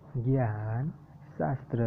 ज्ञान शास्त्र।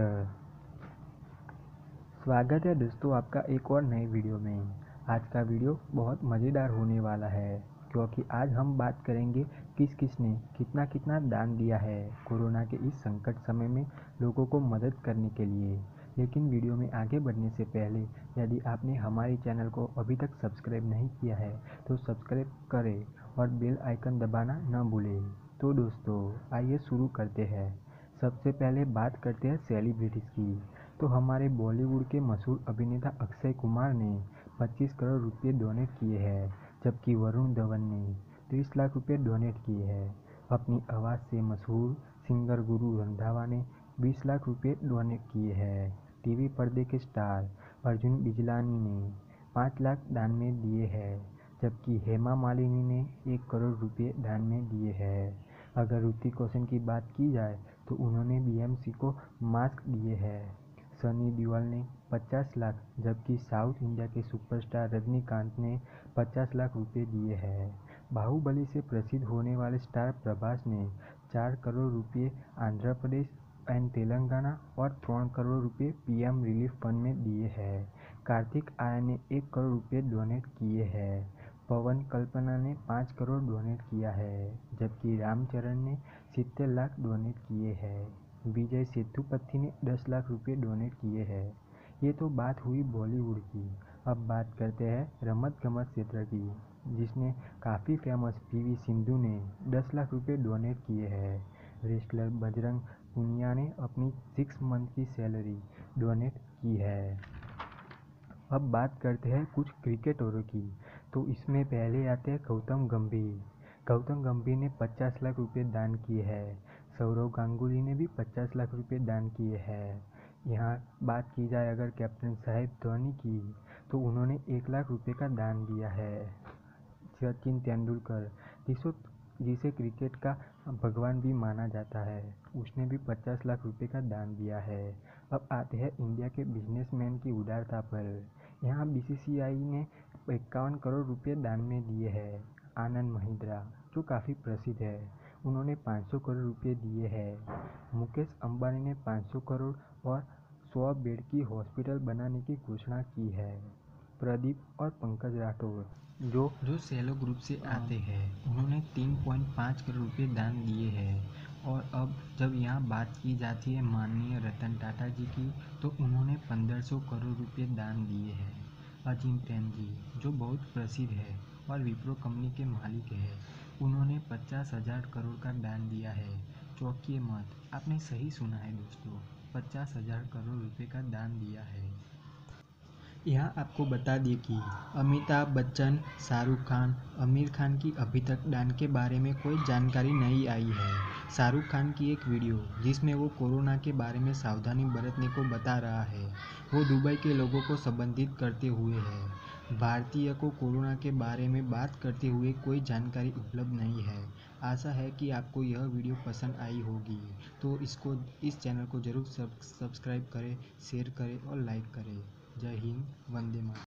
स्वागत है दोस्तों आपका एक और नए वीडियो में। आज का वीडियो बहुत मज़ेदार होने वाला है क्योंकि आज हम बात करेंगे किस किस ने कितना कितना दान दिया है कोरोना के इस संकट समय में लोगों को मदद करने के लिए। लेकिन वीडियो में आगे बढ़ने से पहले यदि आपने हमारे चैनल को अभी तक सब्सक्राइब नहीं किया है तो सब्सक्राइब करें और बेल आइकन दबाना न भूलें। तो दोस्तों आइए शुरू करते हैं। सबसे पहले बात करते हैं सेलिब्रिटीज़ की। तो हमारे बॉलीवुड के मशहूर अभिनेता अक्षय कुमार ने 25 करोड़ रुपए डोनेट किए हैं, जबकि वरुण धवन ने 30 लाख रुपए डोनेट किए हैं। अपनी आवाज़ से मशहूर सिंगर गुरु रंधावा ने 20 लाख रुपए डोनेट किए हैं। टीवी पर्दे के स्टार अर्जुन बिजलानी ने 5 लाख दान में दिए हैं, जबकि हेमा मालिनी ने 1 करोड़ रुपए दान में दिए हैं। अगर ऋतिक रोशन की बात की जाए तो उन्होंने बीएमसी को मास्क दिए हैं। सनी देओल ने 50 लाख, जबकि साउथ इंडिया के सुपरस्टार रजनीकांत ने 50 लाख रुपए दिए हैं। बाहुबली से प्रसिद्ध होने वाले स्टार प्रभास ने 4 करोड़ रुपए आंध्र प्रदेश एंड तेलंगाना और 3 करोड़ रुपए पीएम रिलीफ फंड में दिए हैं। कार्तिक आर्यन ने 1 करोड़ रुपए डोनेट किए हैं। पवन कल्पना ने 5 करोड़ डोनेट किया है, जबकि रामचरण ने 70 लाख डोनेट किए हैं। विजय सेतुपति ने 10 लाख रुपए डोनेट किए हैं। ये तो बात हुई बॉलीवुड की। अब बात करते हैं रमत गमत क्षेत्र की, जिसने काफ़ी फेमस पीवी सिंधु ने 10 लाख रुपए डोनेट किए हैं। रेसलर बजरंग पुनिया ने अपनी 6 मंथ की सैलरी डोनेट की है। अब बात करते हैं कुछ क्रिकेटरों की। तो इसमें पहले आते हैं गौतम गंभीर। गौतम गंभीर ने 50 लाख रुपए दान किए हैं। सौरव गांगुली ने भी 50 लाख रुपए दान किए हैं। यहाँ बात की जाए अगर कैप्टन साहिब धोनी की, तो उन्होंने 1 लाख रुपए का दान दिया है। सचिन तेंदुलकर, जिसे क्रिकेट का भगवान भी माना जाता है, उसने भी 50 लाख रुपए का दान दिया है। अब आते हैं इंडिया के बिजनेसमैन की उदारता पर। यहाँ बीसीसीआई ने 51 करोड़ रुपए दान में दिए हैं। आनंद महिंद्रा, जो काफ़ी प्रसिद्ध है, उन्होंने 500 करोड़ रुपए दिए हैं। मुकेश अंबानी ने 500 करोड़ और 100 बेड की हॉस्पिटल बनाने की घोषणा की है। प्रदीप और पंकज राठौर, जो सेलो ग्रुप से आते हैं, उन्होंने 3.5 करोड़ रुपए दान दिए हैं। और अब जब यहाँ बात की जाती है माननीय रतन टाटा जी की, तो उन्होंने 1500 करोड़ रुपए दान दिए हैं। अजीम प्रेमजी, जो बहुत प्रसिद्ध है और विप्रो कंपनी के मालिक हैं, उन्होंने 50,000 करोड़ का दान दिया है। चौंकिए मत, आपने सही सुना है दोस्तों, 50,000 करोड़ रुपए का दान दिया है। यहाँ आपको बता दें कि अमिताभ बच्चन, शाहरुख खान, आमिर खान की अभी तक दान के बारे में कोई जानकारी नहीं आई है। शाहरुख खान की एक वीडियो जिसमें वो कोरोना के बारे में सावधानी बरतने को बता रहा है, वो दुबई के लोगों को संबोधित करते हुए है। भारतीय को कोरोना के बारे में बात करते हुए कोई जानकारी उपलब्ध नहीं है। आशा है कि आपको यह वीडियो पसंद आई होगी, तो इस चैनल को ज़रूर सब्सक्राइब करें, शेयर करें और लाइक करें। जय हिंद, वंदे मातरम।